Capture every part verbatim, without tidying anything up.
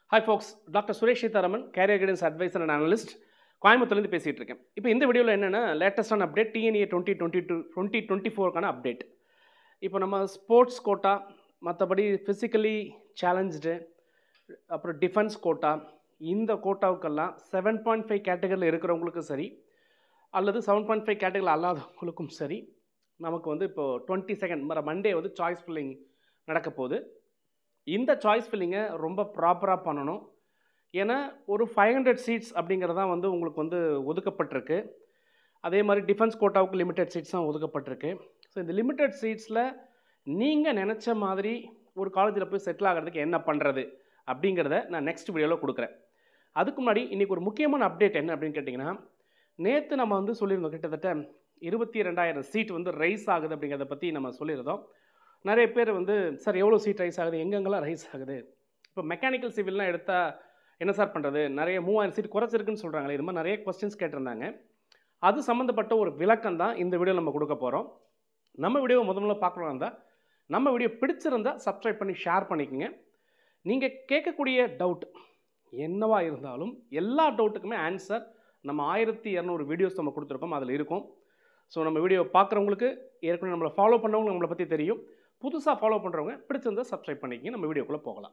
Hi folks, Doctor Suresh Sitharaman, Career Guidance Advisor and Analyst, கோயம்புத்தூர்லேருந்து பேசிகிட்டு இருக்கேன். இப்போ இந்த வீடியோவில் என்னென்னா லேட்டஸ்டான update TNEA twenty twenty two twenty twenty ஃபோருக்கான அப்டேட். இப்போ நம்ம ஸ்போர்ட்ஸ் கோட்டா, மற்றபடி ஃபிசிக்கலி சேலஞ்சு, அப்புறம் டிஃபென்ஸ் கோட்டா, இந்த கோட்டாவுக்கெல்லாம் செவன் பாயிண்ட் ஃபைவ் கேட்டகரியில் இருக்கிறவங்களுக்கும் சரி, அல்லது செவன் பாயிண்ட் ஃபைவ் கேட்டகரியில் அல்லாதவங்களுக்கும் சரி, நமக்கு வந்து இப்போது டுவெண்ட்டி செகண்ட் மர மண்டே வந்து சாய்ஸ் ஃபில்லிங் நடக்க போகுது. இந்த சாய்ஸ் ஃபில்லிங்கை ரொம்ப ப்ராப்பராக பண்ணணும். ஏன்னா ஒரு ஃபைவ் ஹண்ட்ரட் சீட்ஸ் அப்படிங்கிறது தான் வந்து உங்களுக்கு வந்து ஒதுக்கப்பட்டிருக்கு. அதே மாதிரி டிஃபென்ஸ் கோட்டாவுக்கு லிமிடெட் சீட்ஸ் தான் ஒதுக்கப்பட்டிருக்கு. ஸோ இந்த லிமிடெட் சீட்ஸில் நீங்கள் நினச்ச மாதிரி ஒரு காலேஜில் போய் செட்டில் ஆகிறதுக்கு என்ன பண்ணுறது அப்படிங்கிறத நான் நெக்ஸ்ட் வீடியோவில் கொடுக்குறேன். அதுக்கு முன்னாடி இன்றைக்கி ஒரு முக்கியமான அப்டேட் என்ன அப்படின்னு கேட்டிங்கன்னா, நேற்று நம்ம வந்து சொல்லியிருந்தோம் கிட்டத்தட்ட இருபத்தி ரெண்டாயிரம் சீட் வந்து ரைஸ் ஆகுது அப்படிங்கிறத பற்றி நம்ம சொல்லியிருந்தோம். நிறைய பேர் வந்து சார் எவ்வளோ சீட் ரைஸ் ஆகுது, எங்கெங்கெல்லாம் ரைஸ் ஆகுது, இப்போ மெக்கானிக்கல் சிவில்லாம் எடுத்தால் என்ன சார் பண்ணுறது, நிறைய மூவாயிரம் சீட் குறைச்சிருக்குன்னு சொல்கிறாங்களே, இது மாதிரி நிறைய கொஸ்டின்ஸ் கேட்டிருந்தாங்க. அது சம்மந்தப்பட்ட ஒரு விளக்கம் தான் இந்த வீடியோ நம்ம கொடுக்க போகிறோம். நம்ம வீடியோவை முத முதல்ல பார்க்கணும் இருந்தால் நம்ம வீடியோ பிடிச்சிருந்தால் சப்ஸ்கிரைப் பண்ணி ஷேர் பண்ணிக்கோங்க. நீங்கள் கேட்கக்கூடிய டவுட் என்னவா இருந்தாலும் எல்லா டவுட்டுக்குமே ஆன்சர் நம்ம ஆயிரத்தி இரநூறு வீடியோஸ் நம்ம கொடுத்துருக்கோம், அதில் இருக்கும். ஸோ நம்ம வீடியோ பார்க்குறவங்களுக்கு ஏற்கனவே நம்மளை ஃபாலோ பண்ணவங்க நம்மளை பற்றி தெரியும். புதுசாக ஃபாலோ பண்ணுறவங்க பிடிச்சிருந்தால் சப்ஸ்கிரைப் பண்ணிக்கங்க. நம்ம வீடியோக்குள்ளே போகலாம்.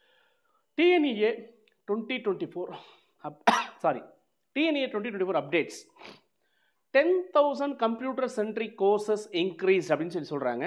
TNEA twenty twenty four up sorry TNEA twenty twenty four updates ten thousand computer centric courses increase அப்படின்னு சொல்லி சொல்கிறாங்க.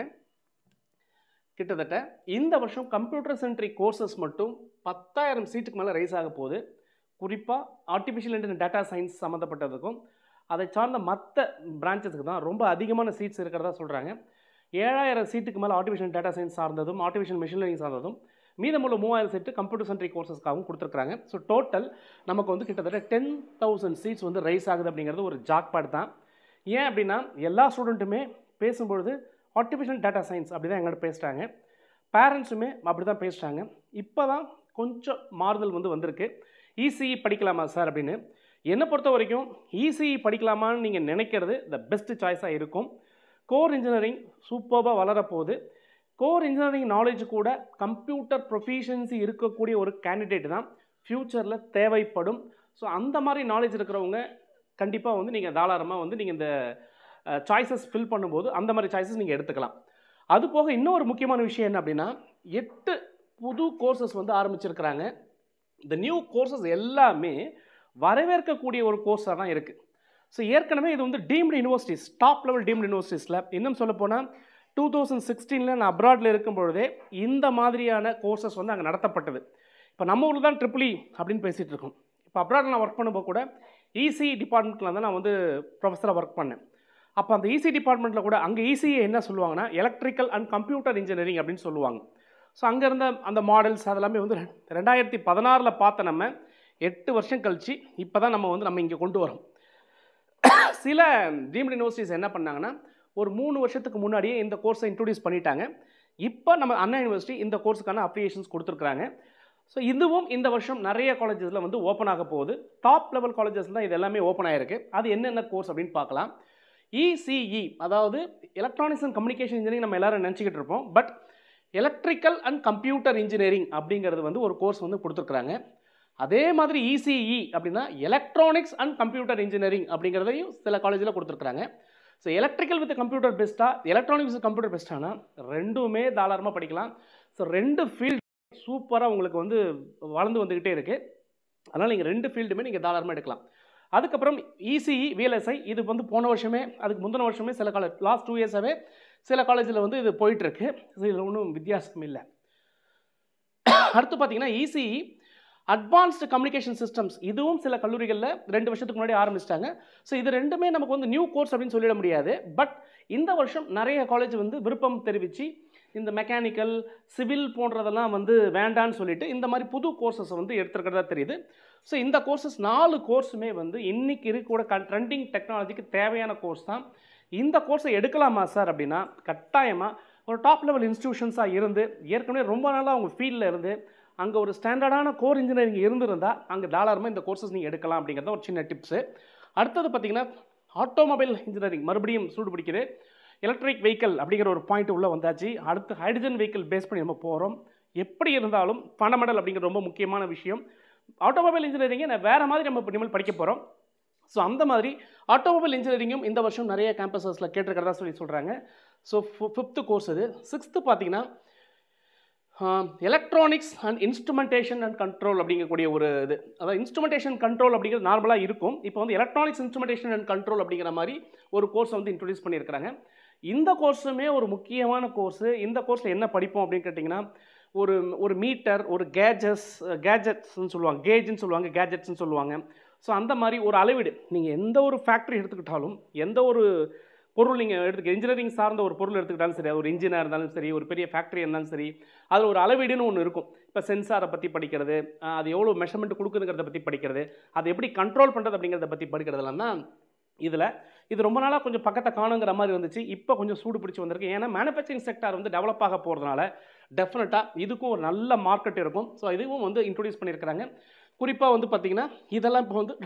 கிட்டத்தட்ட இந்த வருஷம் கம்ப்யூட்டர் சென்ட்ரிக் கோர்சஸ் மட்டும் பத்தாயிரம் சீட்டுக்கு மேலே ரைஸ் ஆக போகுது. குறிப்பாக ஆர்டிஃபிஷியல் இன்டெலிஜென்ஸ் டேட்டா சயின்ஸ் சம்மந்தப்பட்டதுக்கும் அதை சார்ந்த மற்ற பிரான்ச்சஸுக்கு தான் ரொம்ப அதிகமான சீட்ஸ் இருக்கிறதா சொல்கிறாங்க. ஏழாயிரம் சீட்டுக்கு மேலே ஆர்டிஃபிஷியல் டேட்டா சயின்ஸ் சார்ந்ததும் ஆர்டிஃபிஷியல் மிஷின் லேர்னிங் சார்ந்ததும் மீதமுள்ள மூவாயிரம் சீட்டு கம்ப்யூட்டர் சென்ட்ரிக் கோர்சஸ்க்காகவும் கொடுத்துருக்காங்க. ஸோ டோட்டல் நமக்கு வந்து கிட்டத்தட்ட டென் தௌசண்ட் சீட்ஸ் வந்து ரைஸ் ஆகுது அப்படிங்கிறது ஒரு ஜாக்பாட் தான். ஏன் அப்படின்னா எல்லா ஸ்டூடெண்ட்டுமே பேசும்பொழுது ஆர்டிஃபிஷியல் டேட்டா சயின்ஸ் அப்படி தான் எங்கள்கிட்ட பேசுகிறாங்க, பேரண்ட்ஸுமே அப்படி தான் பேசுகிறாங்க. இப்போ தான் கொஞ்சம் மாறுதல் வந்து வந்திருக்கு. இசிஇ படிக்கலாமா சார் அப்படின்னு. என்னை பொறுத்த வரைக்கும் இசிஇ படிக்கலாமான்னு நீங்கள் நினைக்கிறது த பெஸ்ட் சாய்ஸாக இருக்கும். கோர் இன்ஜினியரிங் சூப்பராக வளரப்போகுது. கோர் இன்ஜினியரிங் நாலேஜ் கூட கம்ப்யூட்டர் ப்ரொஃபிஷியன்சி இருக்கக்கூடிய ஒரு கேண்டிடேட் தான் ஃப்யூச்சரில் தேவைப்படும். ஸோ அந்த மாதிரி நாலேஜ் இருக்கிறவங்க கண்டிப்பாக வந்து நீங்கள் தாராளமாக வந்து நீங்கள் இந்த சாய்ஸஸ் ஃபில் பண்ணும்போது அந்த மாதிரி சாய்ஸஸ் நீங்கள் எடுத்துக்கலாம். அது போக இன்னொரு முக்கியமான விஷயம் என்ன அப்படின்னா, எட்டு புது கோர்சஸ் வந்து ஆரம்பிச்சிருக்கிறாங்க. இந்த நியூ கோர்சஸ் எல்லாமே வரவேற்கக்கூடிய ஒரு கோர்ஸாக தான் இருக்குது. ஸோ ஏற்கனவே இது வந்து deemed universities, top level deemed யூனிவர்சிட்டிஸில் இன்னும் சொல்ல போனால் டூ தௌசண்ட் சிக்ஸ்டீனில் நான் அப்ராடில் இருக்கும் பொழுதே இந்த மாதிரியான கோர்சஸ் வந்து அங்கே நடத்தப்பட்டது. இப்போ நம்ம ஊரில் தான் ட்ரிபிள் இ அப்படின்னு பேசிகிட்டு இருக்கோம். இப்போ அப்ராடில் நான் ஒர்க் பண்ணும்போது கூட இசி டிபார்ட்மெண்ட்டில் தான் நான் வந்து ப்ரொஃபஸராக ஒர்க் பண்ணேன். அப்போ அந்த இசி டிபார்ட்மெண்ட்டில் கூட அங்கே இசிஏ என்ன சொல்லுவாங்கன்னா எலக்ட்ரிக்கல் அண்ட் கம்ப்யூட்டர் இன்ஜினியரிங் அப்படின்னு சொல்லுவாங்க. ஸோ அங்கே இருந்த அந்த மாடல்ஸ் அதெல்லாமே வந்து ரெண்டாயிரத்தி பதினாறில் பார்த்த நம்ம எட்டு வருஷம் கழிச்சு இப்போ தான் நம்ம வந்து நம்ம இங்கே கொண்டு வரோம். சில டீம்டு யூனிவர்சிட்டிஸ் என்ன பண்ணாங்கன்னா ஒரு மூணு வருஷத்துக்கு முன்னாடியே இந்த கோர்ஸை இன்ட்ரடியூஸ் பண்ணிட்டாங்க. இப்போ நம்ம அண்ணா யூனிவர்சிட்டி இந்த கோர்ஸுக்கான அப்ளிகேஷன்ஸ் கொடுத்துருக்குறாங்க. ஸோ இதுவும் இந்த வருஷம் நிறைய காலேஜஸில் வந்து ஓப்பன் ஆக போகுது. டாப் லெவல் காலேஜஸில் தான் இது எல்லாமே ஓப்பன் ஆகிருக்கு. அது என்னென்ன கோர்ஸ் அப்படின்னு பார்க்கலாம். இசிஇ அதாவது எலக்ட்ரானிக்ஸ் அண்ட் கம்யூனிகேஷன் இன்ஜினியரிங் நம்ம எல்லாரும் நினச்சிக்கிட்டு இருப்போம். But electrical and computer engineering அப்படிங்கிறது வந்து ஒரு கோர்ஸ் வந்து கொடுத்துருக்குறாங்க. அதே மாதிரி இசிஇ அப்படின்னா எலக்ட்ரானிக்ஸ் அண்ட் கம்ப்யூட்டர் இன்ஜினியரிங் அப்படிங்கிறதையும் சில காலேஜில் கொடுத்துருக்குறாங்க. ஸோ எலக்ட்ரிக்கல் வித் கம்ப்யூட்டர் பெஸ்ட்டாக, எலக்ட்ரானிக்ஸ் வித் கம்ப்யூட்டர் பெஸ்ட்டானா ரெண்டுமே தாராளமாக படிக்கலாம். ஸோ ரெண்டு ஃபீல்டு சூப்பராக உங்களுக்கு வந்து வளர்ந்து வந்துக்கிட்டே இருக்குது. அதனால் நீங்கள் ரெண்டு ஃபீல்டுமே நீங்கள் தாராளமாக எடுக்கலாம். அதுக்கப்புறம் இசிஇ விஎல்எஸ்ஐ இது வந்து போன வருஷமே அதுக்கு முந்தின வருஷமே சில காலேஜ் லாஸ்ட் டூ இயர்ஸாகவே சில காலேஜில் வந்து இது போயிட்டுருக்கு. இதில் ஒன்றும் வித்தியாசம் இல்லை. அடுத்து பார்த்தீங்கன்னா இசிஇ அட்வான்ஸ்டு கம்யூனிகேஷன் சிஸ்டம்ஸ் இதுவும் சில கல்லூரிகளில் ரெண்டு வருஷத்துக்கு முன்னாடி ஆரம்பிச்சிட்டாங்க. ஸோ இது ரெண்டுமே நமக்கு வந்து நியூ கோர்ஸ் அப்படின்னு சொல்லிட முடியாது. பட் இந்த வருஷம் நிறைய காலேஜ் வந்து விருப்பம் தெரிவித்து இந்த மெக்கானிக்கல் சிவில் போன்றதெல்லாம் வந்து வேண்டான்னு சொல்லிட்டு இந்த மாதிரி புது கோர்சஸை வந்து எடுத்துருக்கிறதா தெரியுது. ஸோ இந்த கோர்சஸ் நாலு கோர்ஸுமே வந்து இன்றைக்கி இருக்கக்கூட ட்ரெண்டிங் டெக்னாலஜிக்கு தேவையான கோர்ஸ் தான். இந்த கோர்ஸை எடுக்கலாமா சார் அப்படின்னா கட்டாயமாக ஒரு டாப் லெவல் இன்ஸ்டிடியூஷன்ஸாக இருந்து ஏற்கனவே ரொம்ப நாளாக அவங்க ஃபீல்டில் இருந்து அங்கே ஒரு ஸ்டாண்டர்டான கோர் இன்ஜினியரிங் இருந்திருந்தால் அங்கே தாராளமாக இந்த கோர்சஸ் நீங்கள் எடுக்கலாம் அப்படிங்கிறத ஒரு சின்ன டிப்ஸு. அடுத்தது பார்த்திங்கன்னா ஆட்டோமொபைல் இன்ஜினியரிங் மறுபடியும் சூடு பிடிக்குது. எலக்ட்ரிக் வெஹிக்கல் அப்படிங்கிற ஒரு பாயிண்ட் உள்ளே வந்தாச்சு. அடுத்து ஹைட்ரஜன் வெஹிக்கல் பேஸ் பண்ணி நம்ம போகிறோம். எப்படி இருந்தாலும் ஃபண்டமெண்டல் அப்படிங்கிற ரொம்ப முக்கியமான விஷயம். ஆட்டோமொபைல் இன்ஜினியரிங்கை நான் வேறு மாதிரி நம்ம இனிமேல் படிக்க போகிறோம். ஸோ அந்த மாதிரி ஆட்டோமொபைல் இன்ஜினியரிங்கும் இந்த வருஷம் நிறைய கேம்பஸஸில் கேட்டிருக்கிறதா சொல்லி சொல்கிறாங்க. ஸோ ஃபிஃப்த்து கோர்ஸ் இது. சிக்ஸ்த்து பார்த்தீங்கன்னா electronics and instrumentation and control அப்படிங்கக்கூடிய ஒரு இது. அதாவது இன்ஸ்ட்ருமெண்டேஷன் கண்ட்ரோல் அப்படிங்கிறது நார்மலாக இருக்கும். இப்போ வந்து எலக்ட்ரானிக்ஸ் இன்ஸ்ட்ருமெண்டேஷன் அண்ட் கண்ட்ரோல் அப்படிங்கிற மாதிரி ஒரு கோர்ஸை வந்து இன்ட்ரடியூஸ் பண்ணியிருக்கிறாங்க. இந்த கோர்ஸுமே ஒரு முக்கியமான கோர்ஸு. இந்த கோர்ஸில் என்ன படிப்போம் அப்படின்னு கேட்டிங்கன்னா, ஒரு ஒரு மீட்டர், ஒரு கேஜஸ் கேஜெட்ஸ்ன்னு சொல்லுவாங்க, கேஜ்ன்னு சொல்லுவாங்க, கேஜெட்ஸ்ன்னு சொல்லுவாங்க. ஸோ அந்த மாதிரி ஒரு அளவீடு. நீங்கள் எந்த ஒரு ஃபேக்ட்ரி எடுத்துக்கிட்டாலும், எந்த ஒரு பொருள் நீங்கள் எடுத்துக்க இன்ஜினியரிங் சார்ந்த ஒரு பொருள் எடுத்துக்கிட்டாலும் சரி, ஒரு இன்ஜினியர் இருந்தாலும் சரி, ஒரு பெரிய ஃபேக்ட்ரி இருந்தாலும் சரி, அதில் ஒரு அளவீடுன்னு ஒன்று இருக்கும். இப்போ சென்சாரை பற்றி படிக்கிறது, அது எவ்வளோ மெஷர்மெண்ட் கொடுக்குதுங்கிறத பற்றி படிக்கிறது, அதை எப்படி கண்ட்ரோல் பண்ணுறது அப்படிங்கிறத பற்றி படிக்கிறதுலாம் தான் இதில். இது ரொம்ப நாளாக கொஞ்சம் பக்கத்தை காணுங்கிற மாதிரி இருந்துச்சு. இப்போ கொஞ்சம் சூடு பிடிச்சி வந்திருக்கு. ஏன்னா மேனுஃபேக்சரிங் செக்டார் வந்து டெவலப் ஆக போகிறதுனால டெஃபினட்டாக இதுக்கும் ஒரு நல்ல மார்க்கெட் இருக்கும். ஸோ இதுவும் வந்து இன்ட்ரடியூஸ் பண்ணியிருக்கிறாங்க. குறிப்பாக வந்து பார்த்திங்கன்னா இதெல்லாம் இப்போ வந்து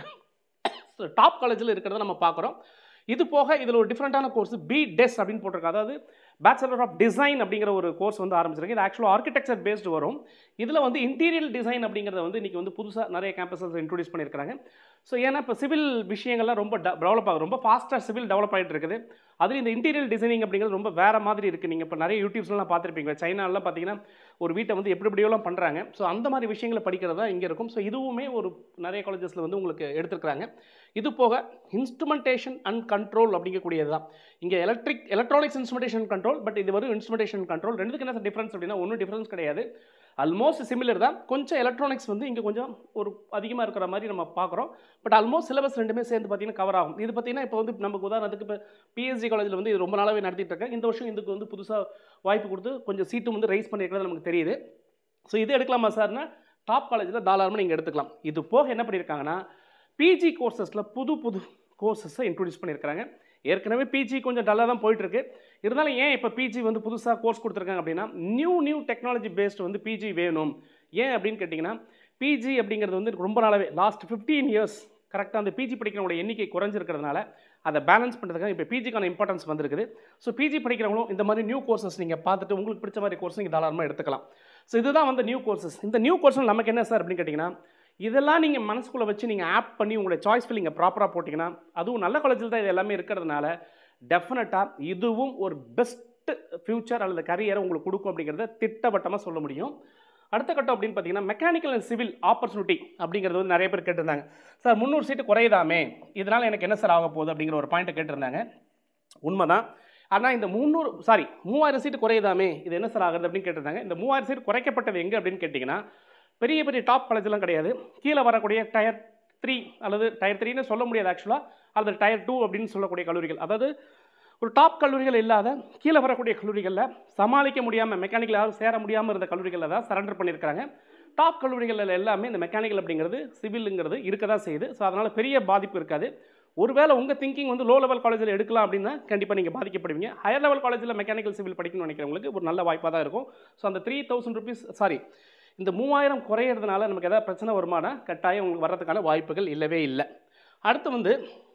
டாப் காலேஜில் இருக்கிறத நம்ம பார்க்குறோம். இது போக இதில் ஒரு டிஃப்ரெண்ட்டான கோர்ஸ் பி டெஸ் அப்படின்னு போட்டிருக்காங்க. அதாவது பேச்சுலர் ஆஃப் டிசைன் அப்படிங்கிற ஒரு கோர்ஸ் வந்து ஆரம்பிச்சிருக்கு. இது ஆக்சுவலாக ஆர்கிடெக்சர் பேஸ்டு வரும். இதில் வந்து இன்டீரியர் டிசைன் அப்படிங்கிறத வந்து இன்றைக்கி வந்து புதுசாக நிறைய கேம்பஸஸ் இன்ட்ரடியூஸ் பண்ணியிருக்காங்க. ஸோ ஏன்னா இப்போ சிவில் விஷயங்கள்லாம் ரொம்ப டெவலப் ஆகும், ரொம்ப ஃபாஸ்ட்டாக சிவில் டெவலப் ஆகிட்டு இருக்குது. அதில் இந்த இன்டீரியர் டிசைனிங் அப்படிங்கிறது ரொம்ப வேறு மாதிரி இருக்குது. நீங்கள் இப்போ நிறைய யூடியூப்ஸ்லாம் பார்த்துருப்பீங்க. சைனாலாம் பார்த்தீங்கன்னா ஒரு வீட்டை வந்து எப்படி எப்படியோலாம் பண்ணுறாங்க. ஸோ அந்த மாதிரி விஷயங்களை படிக்கிறது தான் இங்கே இருக்கும். ஸோ இதுவுமே ஒரு நிறைய காலேஜஸில் வந்து உங்களுக்கு எடுத்துருக்காங்க. இது போக இன்ஸ்ட்ருமெண்டேஷன் அண்ட் கண்ட்ரோல் அப்படிங்கக்கூடியது தான் இங்கே electric electronics instrumentation control. But இது வரும் இன்ஸ்ட்ருமெண்டேஷன் கண்ட்ரோல். ரெண்டுத்துக்கு என்ன டிஃப்ரென்ஸ் அப்படின்னா ஒன்றும் டிஃப்ரென்ஸ் கிடையாது. ஆல்மோஸ்ட் சிமிலர் தான். கொஞ்சம் எலக்ட்ரானிக்ஸ் வந்து இங்கே கொஞ்சம் ஒரு அதிகமாக இருக்கிற மாதிரி நம்ம பார்க்குறோம். பட் ஆல்மோஸ்ட் சிலபஸ் ரெண்டுமே சேர்ந்து பார்த்தீங்கன்னா கவர் ஆகும். இது பார்த்தீங்கன்னா இப்போ வந்து நமக்கு உதாரணத்துக்கு இப்போ பிஎஸ்சி காலேஜில் வந்து இது ரொம்ப நாளாகவே நடத்திட்டு இருக்கேன். இந்த வருஷம் இதுக்கு வந்து புதுசாக வாய்ப்பு கொடுத்து கொஞ்சம் சீட்டும் வந்து ரைஸ் பண்ணியிருக்கிறது நமக்கு தெரியுது. ஸோ இது எடுக்கலாமா சார்னா டாப் காலேஜில் தாராளமாக நீங்கள் எடுத்துக்கலாம். இது போக என்ன பண்ணியிருக்காங்கன்னா பிஜி கோர்சஸில் புது புது கோர்சஸை இன்ட்ரடியூஸ் பண்ணியிருக்காங்க. ஏற்கனவே பிஜி கொஞ்சம் டல்லாக தான் போயிட்டுருக்கு. இருந்தாலும் ஏன் இப்போ பிஜி வந்து புதுசாக கோர்ஸ் கொடுத்துருக்காங்க அப்படின்னா நியூ நியூ டெக்னாலஜி பேஸ்டு வந்து பிஜி வேணும். ஏன் அப்படின்னு கேட்டிங்கன்னா பிஜி அப்படிங்கிறது வந்து ரொம்ப நாளாகவே லாஸ்ட் ஃபிஃப்டீன் இயர்ஸ் கரெக்டாக அந்த பிஜி படிக்கிறவங்களோட எண்ணிக்கை குறைஞ்சிருக்கிறதுனால அதை பேலன்ஸ் பண்ணுறதுக்காக இப்போ பிஜிக்கான இம்பார்ட்டன்ஸ் வந்திருக்குது. ஸோ பிஜி படிக்கிறவங்களும் இந்த மாதிரி நியூ கோர்சஸ் நீங்கள் பார்த்துட்டு உங்களுக்கு பிடிச்ச மாதிரி கோர்ஸ் நீங்கள் தாராளமாக எடுத்துக்கலாம். ஸோ இதுதான் வந்து நியூ கோர்சஸ். இந்த நியூ கோர்ஸில் நமக்கு என்ன சார் அப்படின்னு கேட்டிங்கன்னா இதெல்லாம் நீங்கள் மனசுக்குள்ளே வச்சு நீங்கள் ஆப் பண்ணி உங்களை சாய்ஸ் ஃபில்லிங்கை ப்ராப்பராக போட்டிங்கன்னா அதுவும் நல்ல காலேஜில் தான் இது எல்லாமே இருக்கிறதுனால டெஃபினட்டாக இதுவும் ஒரு பெஸ்ட் ஃப்யூச்சர் அல்லது கரியரை உங்களுக்கு கொடுக்கும் அப்படிங்கிறத திட்டவட்டமாக சொல்ல முடியும். அடுத்த கட்டம் அப்படின்னு பார்த்தீங்கன்னா மெக்கானிக்கல் அண்ட் சிவில் ஆப்பர்ச்சுனிட்டி அப்படிங்கிறது வந்து நிறைய பேர் கேட்டிருந்தாங்க. சார் முந்நூறு சீட்டு குறையுதாமே, இதனால் எனக்கு என்ன சார் ஆக போகுது அப்படிங்கிற ஒரு பாயிண்ட்டை கேட்டிருந்தாங்க. உண்மைதான். ஆனால் இந்த முந்நூறு சாரி மூவாயிரம் சீட்டு குறையுதாமே இது என்ன சார் ஆகுது அப்படின்னு கேட்டிருந்தாங்க. இந்த மூவாயிரம் சீட்டு குறைக்கப்பட்டது எங்கே அப்படின்னு கேட்டிங்கன்னா பெரிய பெரிய டாப் காலேஜெலாம் கிடையாது. கீழே வரக்கூடிய டயர் த்ரீ அல்லது டயர் த்ரீன்னு சொல்ல முடியாது ஆக்சுவலாக, அல்லது டயர் டூ அப்படின்னு சொல்லக்கூடிய கல்லூரிகள், அதாவது ஒரு டாப் கல்லூரிகள் இல்லாத கீழே வரக்கூடிய கல்லூரிகளில் சமாளிக்க முடியாமல் மெக்கானிக்கல் யாரும் சேர முடியாமல் இருந்த கல்லூரிகளில் தான் சரண்டர் பண்ணியிருக்காங்க. டாப் கல்லூரிகளில் எல்லாமே இந்த மெக்கானிக்கல் அப்படிங்கிறது சிவிலுங்கிறது இருக்க தான் செய்யுது. ஸோ அதனால் பெரிய பாதிப்பு இருக்காது. ஒருவேளை உங்கள் திங்கிங் வந்து லோ லெவல் காலேஜில் எடுக்கலாம் அப்படின்னா கண்டிப்பாக நீங்கள் பாதிக்கப்படுவீங்க. ஹையர் லெவல் காலேஜில் மெக்கானிக்கல் சிவில் படிக்கணும்னு நினைக்கிறவங்களுக்கு ஒரு நல்ல வாய்ப்பாக தான் இருக்கும். ஸோ அந்த த்ரீ தௌசண்ட் ருபீஸ் சாரி இந்த மூவாயிரம் குறையிறதுனால நமக்கு எதாவது பிரச்சனை வருமானா கட்டாயம் உங்களுக்கு வர்றதுக்கான வாய்ப்புகள் இல்லவே இல்லை. அடுத்து வந்து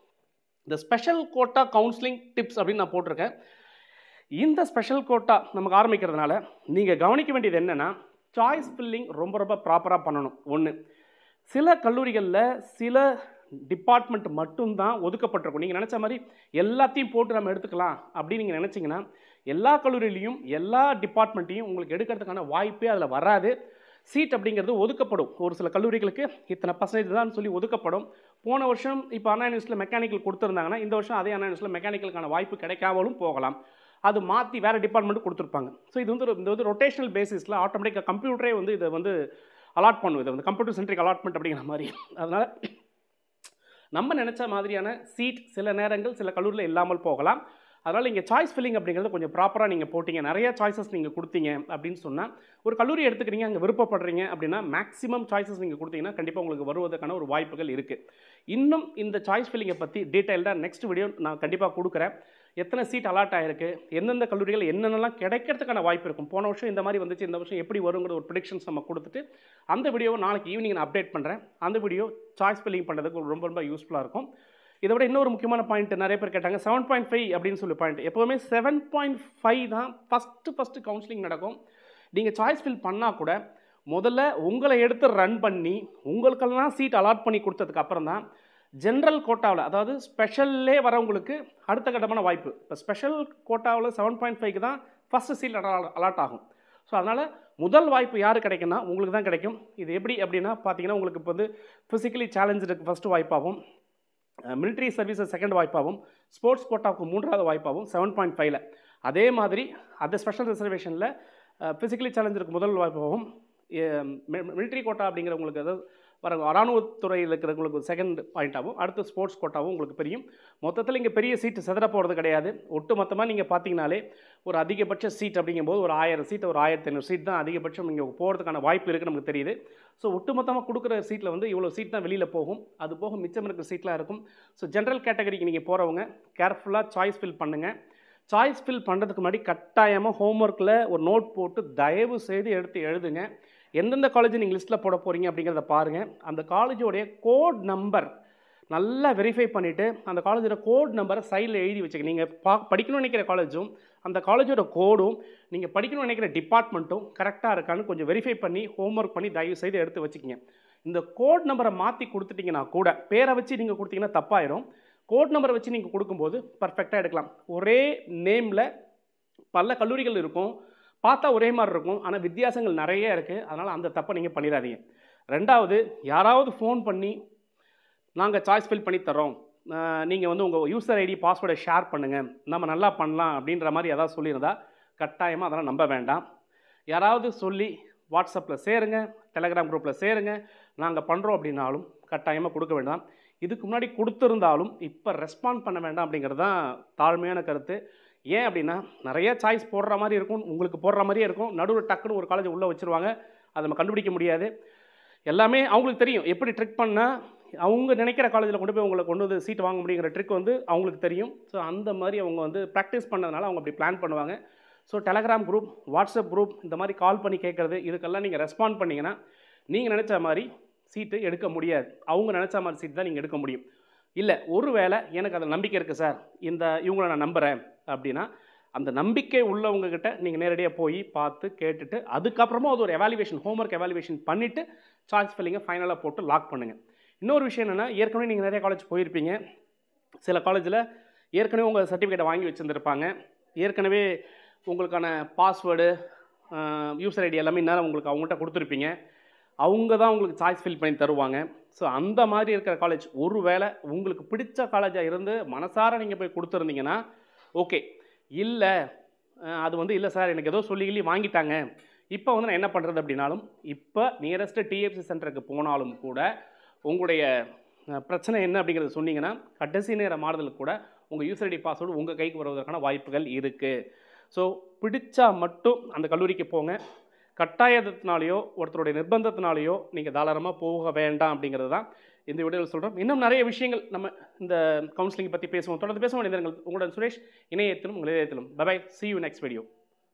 இந்த ஸ்பெஷல் கோட்டா கவுன்சிலிங் டிப்ஸ் அப்படின்னு நான் போட்டிருக்கேன். இந்த ஸ்பெஷல் கோட்டா நமக்கு ஆரம்பிக்கிறதுனால நீங்கள் கவனிக்க வேண்டியது என்னென்னா சாய்ஸ் ஃபில்லிங் ரொம்ப ரொம்ப ப்ராப்பராக பண்ணணும். ஒன்று, சில கல்லூரிகளில் சில டிபார்ட்மெண்ட் மட்டும்தான் ஒதுக்கப்பட்டிருக்கும். நீங்கள் நினச்ச மாதிரி எல்லாத்தையும் போட்டு நம்ம எடுத்துக்கலாம் அப்படின்னு நீங்கள் நினச்சிங்கன்னா எல்லா கல்லூரியிலையும் எல்லா டிபார்ட்மெண்ட்டையும் உங்களுக்கு எடுக்கிறதுக்கான வாய்ப்பே அதில் வராது. சீட் அப்படிங்கிறது ஒதுக்கப்படும். ஒரு சில கல்லூரிகளுக்கு இத்தனை பர்சன்டேஜ் தான் சொல்லி ஒதுக்கப்படும். போன வருஷம் இப்போ அண்ணா யூனிவர்சிட்டியில் மெக்கானிக்கல் கொடுத்துருந்தாங்கன்னா இந்த வருஷம் அதே அண்ணா யூனிவர்சிட்டியில் மெக்கானிக்கலுக்கான வாய்ப்பு கிடைக்காமலும் போகலாம். அது மாற்றி வேறு டிபார்ட்மெண்ட் கொடுத்துருப்பாங்க. ஸோ இது வந்து இந்த வந்து ரொட்டேஷனல் பேசிஸில் ஆட்டோமேட்டிக்காக கம்ப்யூட்டரே வந்து இதை வந்து அலாட் பண்ணுவது, வந்து கம்ப்யூட்டர் சென்ட்ரிக் அலாட்மெண்ட் அப்படிங்கிற மாதிரி. அதனால் நம்ம நினச்ச மாதிரியான சீட் சில நேரங்கள் சில கல்லூரியில் இல்லாமல் போகலாம். அதனால் இங்கே சாய்ஸ் ஃபில்லிங் அப்படிங்கிறது கொஞ்சம் ப்ராப்பராக நீங்கள் போட்டிங்க, நிறைய சாய்ஸஸ் நீங்கள் கொடுத்தீங்க அப்படின்னு சொன்னால் ஒரு கல்லூரி எடுத்துக்கிறீங்க, அங்கே விருப்பப்படுறீங்க அப்படின்னா மேக்ஸிமம் சாய்ஸஸ் நீங்கள் கொடுத்தீங்கன்னா கண்டிப்பாக உங்களுக்கு வருவதற்கான ஒரு வாய்ப்புகள் இருக்குது. இன்னும் இந்த சாய்ஸ் ஃபில்லிங்கை பற்றி டீட்டெயில்டாக நெக்ஸ்ட் வீடியோ நான் கண்டிப்பாக கொடுக்குறேன். எத்தனை சீட் அலாட் ஆகிருக்கு, எந்தெந்த கல்லூரிகள் என்னென்னலாம் கிடைக்கிறதுக்கான வாய்ப்பு இருக்கும், போன வருஷம் இந்த மாதிரி வந்துச்சு, இந்த வருஷம் எப்படி வருங்கிற ஒரு ப்ரிடிக்ஷன்ஸ் நம்ம கொடுத்துட்டு அந்த வீடியோவை நாளைக்கு ஈவினிங் நான் அப்டேட் பண்ணுறேன். அந்த வீடியோ சாய்ஸ் ஃபில்லிங் பண்ணுறதுக்கு ரொம்ப ரொம்ப யூஸ்ஃபுல்லாக இருக்கும். இதை விட இன்னொரு முக்கியமான பாயிண்ட் நிறைய பேர் கேட்டாங்க, செவன் பாயிண்ட் ஃபைவ் அப்படின்னு சொல்லி பாயிண்ட். எப்போவுமே செவன் பாயிண்ட் ஃபைவ் தான் ஃபஸ்ட்டு ஃபஸ்ட்டு கவுன்சிலிங் நடக்கும். நீங்கள் சாய்ஸ் ஃபில் பண்ணால் கூட முதல்ல உங்களை எடுத்து ரன் பண்ணி உங்களுக்கெல்லாம் சீட் அலாட் பண்ணி கொடுத்ததுக்கு அப்புறம் தான் ஜென்ரல் கோட்டாவில், அதாவது ஸ்பெஷல்லே வரவங்களுக்கு அடுத்த கட்டமான வாய்ப்பு. இப்போ ஸ்பெஷல் கோட்டாவில் செவன் பாயிண்ட் ஃபைவ்க்கு தான் ஃபஸ்ட்டு சீட் அலாட் ஆகும். ஸோ அதனால் முதல் வாய்ப்பு யார் கிடைக்குன்னா உங்களுக்கு தான் கிடைக்கும். இது எப்படி அப்படின்னா பார்த்தீங்கன்னா, உங்களுக்கு இப்போ வந்து ஃபிசிக்கலி சேலஞ்சுக்கு ஃபஸ்ட்டு வாய்ப்பாகும், மிலிட்ரி சர்வீஸஸ் செகண்ட் வாய்ப்பாகும், ஸ்போர்ட்ஸ் கோட்டாவுக்கு மூன்றாவது வாய்ப்பாகும் செவன் பாயிண்ட் ஃபைவ்ல. அதே மாதிரி அந்த ஸ்பெஷல் ரிசர்வேஷனில் ஃபிசிக்கலி சேலஞ்சுக்கு முதல் வாய்ப்பாகும், மிலிட்ரி கோட்டா அப்படிங்கிறவங்களுக்கு, அதாவது வர இராணுவத்துறையில் இருக்கிறவங்களுக்கு செகண்ட் பாயிண்ட்டாகவும், அடுத்து ஸ்போர்ட்ஸ் கோட்டாவும் உங்களுக்கு பெரியும். மொத்தத்தில் இங்கே பெரிய சீட்டு செதற போகிறது கிடையாது. ஒட்டு மொத்தமாக நீங்கள் பார்த்தீங்கனாலே ஒரு அதிகபட்ச சீட் அப்படிங்கும்போது ஒரு ஆயிரம் சீட், ஒரு ஆயிரத்தி ஐநூறு சீட் தான் அதிகபட்சம் இங்கே போகிறதுக்கான வாய்ப்பு இருக்குது நமக்கு தெரியுது. ஸோ ஒட்டுமொத்தமாக கொடுக்குற சீட்டில் வந்து இவ்வளோ சீட் தான் வெளியில் போகும். அது போக மிச்சம் இருக்கிற சீட்லாம் இருக்கும். ஸோ ஜென்ரல் கேட்டகரிக்கு நீங்கள் போகிறவங்க கேர்ஃபுல்லாக சாய்ஸ் ஃபில் பண்ணுங்கள். சாய்ஸ் ஃபில் பண்ணுறதுக்கு முன்னாடி கட்டாயமாக ஹோம்ஒர்க்கில் ஒரு நோட் போட்டு தயவு செய்து எடுத்து எழுதுங்க. எந்தெந்த காலேஜ் நீங்கள் லிஸ்ட்டில் போட போகிறீங்க அப்படிங்கிறத பாருங்கள். அந்த காலேஜோடைய கோட் நம்பர் நல்லா வெரிஃபை பண்ணிவிட்டு அந்த காலேஜோட கோட் நம்பரை சைடில் எழுதி வச்சுக்க. நீங்கள் பா படிக்கணும்னு நினைக்கிற காலேஜும் அந்த காலேஜோட கோடும் நீங்கள் படிக்கணும்னு நினைக்கிற டிபார்ட்மெண்ட்டும் கரெக்டாக இருக்கான்னு கொஞ்சம் வெரிஃபை பண்ணி ஹோம்ஒர்க் பண்ணி தயவு செய்து எடுத்து வச்சுக்கிங்க. இந்த கோட் நம்பரை மாற்றி கொடுத்துட்டிங்கன்னா கூட, பேரை வச்சு நீங்கள் கொடுத்தீங்கன்னா தப்பாயிரும். கோட் நம்பரை வச்சு நீங்கள் கொடுக்கும்போது பர்ஃபெக்டாக எடுக்கலாம். ஒரே நேமில் பல கல்லூரிகள் இருக்கும், பார்த்தா ஒரே மாதிரி இருக்கும், ஆனால் வித்தியாசங்கள் நிறைய இருக்குது. அதனால் அந்த தப்பை நீங்கள் பண்ணிடாதீங்க. ரெண்டாவது, யாராவது ஃபோன் பண்ணி நாங்கள் சாய்ஸ் ஃபில் பண்ணி தரோம், நீங்கள் வந்து உங்கள் யூசர் ஐடி பாஸ்வேர்டை ஷேர் பண்ணுங்கள், நம்ம நல்லா பண்ணலாம் அப்படின்ற மாதிரி ஏதாவது சொல்லியிருந்தா கட்டாயமாக அதெல்லாம் நம்ப வேண்டாம். யாராவது சொல்லி வாட்ஸ்அப்பில் சேருங்க, டெலகிராம் குரூப்பில் சேருங்க, நாங்கள் பண்ணுறோம் அப்படின்னாலும் கட்டாயமாக கொடுக்க வேண்டாம். இதுக்கு முன்னாடி கொடுத்துருந்தாலும் இப்போ ரெஸ்பாண்ட் பண்ண வேண்டாம் அப்படிங்கிறது தான் தாழ்மையான கருத்து. ஏன் அப்படின்னா, நிறைய சாய்ஸ் போடுற மாதிரி இருக்கும், உங்களுக்கு போடுற மாதிரியே இருக்கும், நடுவில் டக்குன்னு ஒரு காலேஜ் உள்ளே வச்சுருவாங்க, அதை நம்ம கண்டுபிடிக்க முடியாது. எல்லாமே அவங்களுக்கு தெரியும் எப்படி ட்ரிக் பண்ணால் அவங்க நினைக்கிற காலேஜில் கொண்டு போய் உங்களை கொண்டு வந்து சீட் வாங்க முடியுங்கிற ட்ரிக் வந்து அவங்களுக்கு தெரியும். ஸோ அந்த மாதிரி அவங்க வந்து ப்ராக்டிஸ் பண்ணதுனால அவங்க அப்படி பிளான் பண்ணுவாங்க. So Telegram group, WhatsApp group, இந்த மாதிரி கால் பண்ணி கேட்குறது, இதுக்கெல்லாம் நீங்கள் ரெஸ்பாண்ட் பண்ணிங்கன்னா நீங்கள் நினச்ச மாதிரி சீட்டு எடுக்க முடியாது. அவங்க நினச்ச மாதிரி சீட் தான் நீங்கள் எடுக்க முடியும். இல்லை, ஒரு வேளை எனக்கு அதில் நம்பிக்கை இருக்குது சார், இந்த இவங்களை நான் நம்புகிறேன் அப்படின்னா, அந்த நம்பிக்கை உள்ளவங்ககிட்ட நீங்கள் நேரடியாக போய் பார்த்து கேட்டுட்டு அதுக்கப்புறமா அது ஒரு எவாலுவேஷன், ஹோம்ஒர்க் எவாலுவேஷன் பண்ணிவிட்டு சாய்ஸ் ஃபில்லிங்கை ஃபைனலாக போட்டு லாக் பண்ணுங்கள். இன்னொரு விஷயம் என்னென்னா, ஏற்கனவே நீங்கள் நிறைய காலேஜ் போயிருப்பீங்க. சில காலேஜில் ஏற்கனவே உங்கள் சர்டிஃபிகேட்டை வாங்கி வச்சுருந்துருப்பாங்க. ஏற்கனவே உங்களுக்கான பாஸ்வேர்டு, யூசர் ஐடி எல்லாமே நேரம் உங்களுக்கு அவங்கள்ட்ட கொடுத்துருப்பீங்க. அவங்க தான் உங்களுக்கு சாய்ஸ் ஃபில் பண்ணி தருவாங்க. ஸோ அந்த மாதிரி இருக்கிற காலேஜ் ஒரு வேளை உங்களுக்கு பிடிச்ச காலேஜாக இருந்து மனசார நீங்கள் போய் கொடுத்துருந்தீங்கன்னா ஓகே. இல்லை, அது வந்து இல்லை சார் எனக்கு ஏதோ சொல்லி கிள்ளி வாங்கிட்டாங்க, இப்போ வந்து நான் என்ன பண்ணுறது அப்படின்னாலும், இப்போ நியரஸ்ட்டு டிஎஃப்சி சென்டருக்கு போனாலும் கூட உங்களுடைய பிரச்சனை என்ன அப்படிங்கிறத சொன்னீங்கன்னா கடைசி நேர மாறுதலுக்கு கூட உங்கள் யூசர் ஐடி பாஸ்வேர்டு உங்கள் கைக்கு வருவதற்கான வாய்ப்புகள் இருக்குது. ஸோ பிடிச்சா மட்டும் அந்த கல்லூரிக்கு போங்க. கட்டாயத்தினாலேயோ ஒருத்தருடைய நிர்பந்தத்தினாலேயோ நீங்கள் தாராளமாக போக வேண்டாம் அப்படிங்கிறது தான் இந்த வீடியோவில் சொல்கிறோம். இன்னும் நிறைய விஷயங்கள் நம்ம இந்த கவுன்சிலிங் பற்றி பேசுவோம், தொடர்ந்து பேசுவோம். இணைந்திருங்கள். உங்களுடன் சுரேஷ், இணையத்திலும் உங்கள் இதயத்திலும். Bye bye, see you next video.